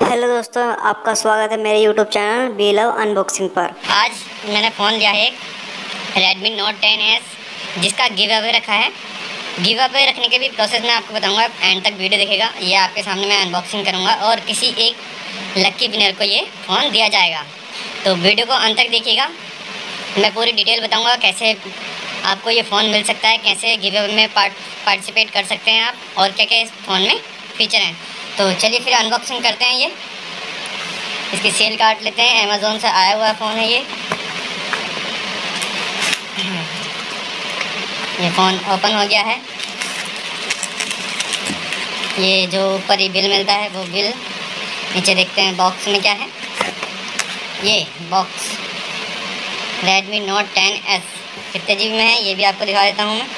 Hello दोस्तों, आपका स्वागत है मेरे YouTube channel B love unboxing पर। आज मैंने फ़ोन लिया है Redmi Note 10S जिसका गिव अवे रखा है। गिव अवे रखने के भी प्रोसेस मैं आपको बताऊंगा, एंड तक वीडियो देखेगा। ये आपके सामने मैं अनबॉक्सिंग करूंगा और किसी एक लक्की विनर को ये फ़ोन दिया जाएगा। तो वीडियो को अंत तक देखिएगा, मैं पूरी डिटेल बताऊँगा कैसे आपको ये फ़ोन मिल सकता है, कैसे गिव अवे में पार्टिसिपेट कर सकते हैं आप, और क्या क्या इस फ़ोन में फ़ीचर हैं। तो चलिए फिर अनबॉक्सिंग करते हैं। ये इसकी सेल काट लेते हैं। अमेज़ोन से आया हुआ फ़ोन है ये फ़ोन ओपन हो गया है। ये जो ऊपर ही बिल मिलता है वो बिल, नीचे देखते हैं बॉक्स में क्या है। ये बॉक्स Redmi Note 10S कितने GB में है ये भी आपको दिखा देता हूँ मैं।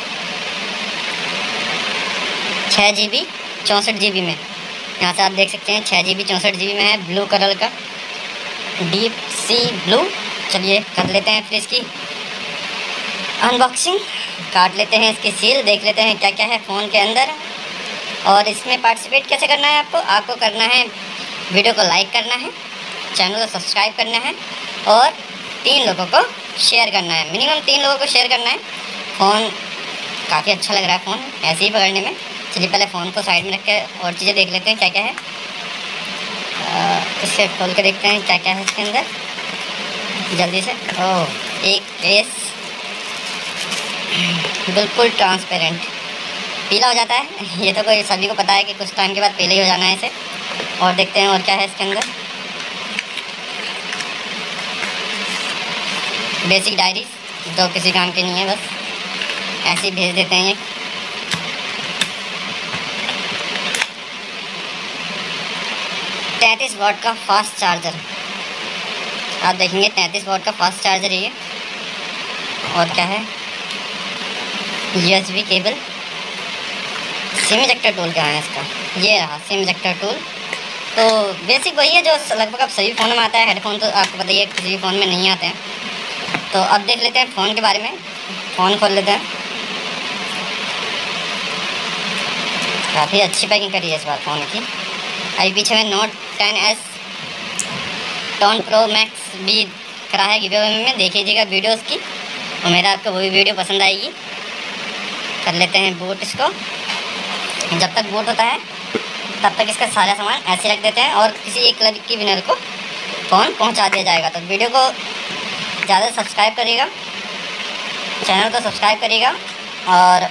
6 GB 64 GB में, यहाँ से आप देख सकते हैं 6 GB 64 GB में है। ब्लू कलर का, डीप सी ब्लू। चलिए कर लेते हैं फिर इसकी अनबॉक्सिंग, काट लेते हैं इसकी सील, देख लेते हैं क्या क्या है फ़ोन के अंदर। और इसमें पार्टिसिपेट कैसे करना है आपको करना है, वीडियो को लाइक करना है, चैनल को सब्सक्राइब करना है और 3 लोगों को शेयर करना है। मिनिमम 3 लोगों को शेयर करना है। फ़ोन काफ़ी अच्छा लग रहा है फ़ोन ऐसे ही पकड़ने में। चलिए पहले फ़ोन को साइड में रख के और चीज़ें देख लेते हैं क्या क्या है। इसे खोल के देखते हैं क्या क्या है इसके अंदर जल्दी से। ओह, एक केस बिल्कुल ट्रांसपेरेंट, पीला हो जाता है। ये तो कोई सभी को पता है कि कुछ टाइम के बाद पीला ही हो जाना है इसे। और देखते हैं और क्या है इसके अंदर। बेसिक डायरी जो किसी काम की नहीं है, बस ऐसे ही भेज देते हैं ये। तैंतीस वाट का फास्ट चार्जर, आप देखेंगे 33 वाट का फास्ट चार्जर है ये। और क्या है, USB cable, SIM ejector tool क्या है इसका, ये रहा सिम इजेक्टर टूल। तो बेसिक वही है जो लगभग अब सभी फ़ोन में आता है। हेडफोन तो आपको पता ही है किसी भी फ़ोन में नहीं आते हैं। तो अब देख लेते हैं फ़ोन के बारे में। फ़ोन खोल लेते हैं। काफ़ी अच्छी पैकिंग करी है इस बार फ़ोन की। अभी पीछे में Note 10S tone pro max भी करा है गिव अवे में, देख लीजिएगा वीडियो की। उम्मीद है आपको वो भी वीडियो पसंद आएगी। कर लेते हैं बूट इसको। जब तक बूट होता है तब तक इसका सारा सामान ऐसे रख देते हैं और किसी एक लकी विनर को फ़ोन पहुंचा दिया जाएगा। तो वीडियो को ज़्यादा सब्सक्राइब करिएगा, चैनल को सब्सक्राइब करिएगा और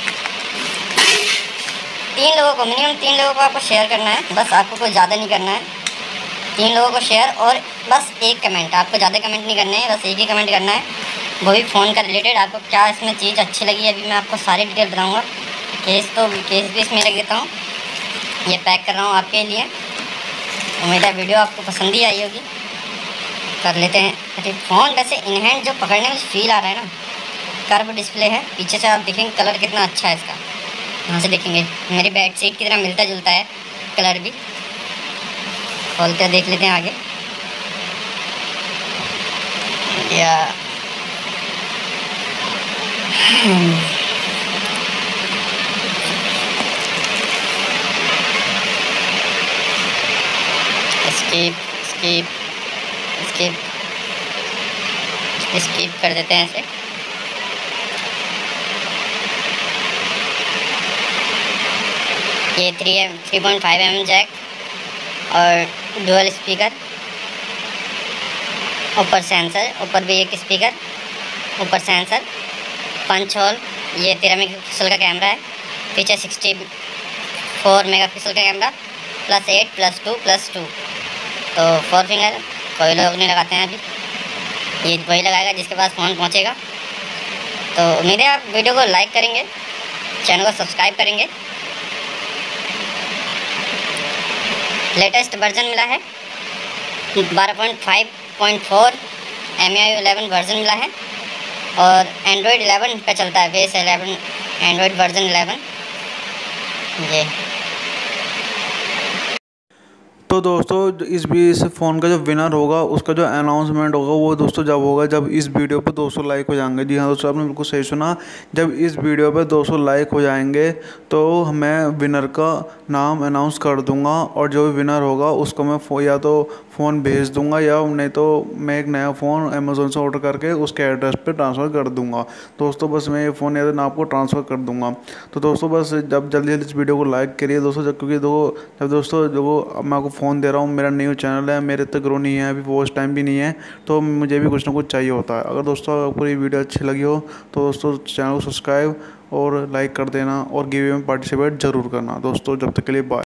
3 लोगों को, मिनिमम 3 लोगों को आपको शेयर करना है। बस आपको कुछ ज़्यादा नहीं करना है, 3 लोगों को शेयर और बस एक कमेंट। आपको ज़्यादा कमेंट नहीं करने हैं, बस एक ही कमेंट करना है, वो भी फ़ोन का रिलेटेड। आपको क्या इसमें चीज़ अच्छी लगी अभी मैं आपको सारी डिटेल बताऊँगा। केस भी इसमें रख देता हूँ, ये पैक कर रहा हूँ आपके लिए। उम्मीद है वीडियो आपको पसंद ही आई होगी। कर लेते हैं। अरे फ़ोन वैसे इन हैंड जो पकड़ने में फील आ रहा है ना, कर्व डिस्प्ले है। पीछे से आप देखेंगे कलर कितना अच्छा है इसका, यहाँ से देखेंगे मेरी बेड शीट की तरह मिलता जुलता है कलर भी। खोलते देख लेते हैं आगे। या स्किप स्किप स्किप स्किप कर देते हैं ऐसे। ये 3.5 mm जैक और डुअल स्पीकर, ऊपर सेंसर, ऊपर भी एक स्पीकर, ऊपर सेंसर, पंच होल। ये 13 मेगापिक्सल का कैमरा है, पीछे 64 मेगापिक्सल का कैमरा, +8 +2 +2। तो 4 फिंगर कोई लोग नहीं लगाते हैं अभी, ये वही लगाएगा जिसके पास फ़ोन पहुंचेगा। तो उम्मीद है आप वीडियो को लाइक करेंगे, चैनल को सब्सक्राइब करेंगे। लेटेस्ट वर्जन मिला है 12.5.4 MIUI 11 वर्जन मिला है और एंड्रॉयड 11 पे चलता है, बेस 11 एंड्रॉयड वर्जन 11 ये। तो तो दोस्तों इस फ़ोन का जो विनर होगा उसका जो अनाउंसमेंट होगा वो दोस्तों जब होगा जब इस वीडियो पे 200 लाइक हो जाएंगे। जी हाँ दोस्तों, आपने बिल्कुल सही सुना। जब इस वीडियो पे 200 लाइक हो जाएंगे तो मैं विनर का नाम अनाउंस कर दूंगा, और जो भी विनर होगा उसको मैं या तो फ़ोन भेज दूंगा या नहीं तो मैं एक नया फ़ोन अमेज़ोन से ऑर्डर करके उसके एड्रेस पे ट्रांसफ़र कर दूंगा। दोस्तों बस मैं ये फ़ोन या तो आपको ट्रांसफ़र कर दूंगा। तो दोस्तों बस जब जल्दी जल्दी इस वीडियो को लाइक करिए दोस्तों, क्योंकि जब दोस्तों जो मैं आपको फ़ोन दे रहा हूँ, मेरा न्यू चैनल है, मेरे तक ग्रो नहीं है, अभी वॉच टाइम भी नहीं है, तो मुझे भी कुछ ना कुछ चाहिए होता है। अगर दोस्तों आपको ये वीडियो अच्छी लगी हो तो दोस्तों चैनल को सब्सक्राइब और लाइक कर देना, और गिव में पार्टिसिपेट ज़रूर करना। दोस्तों जब तक के लिए बाय।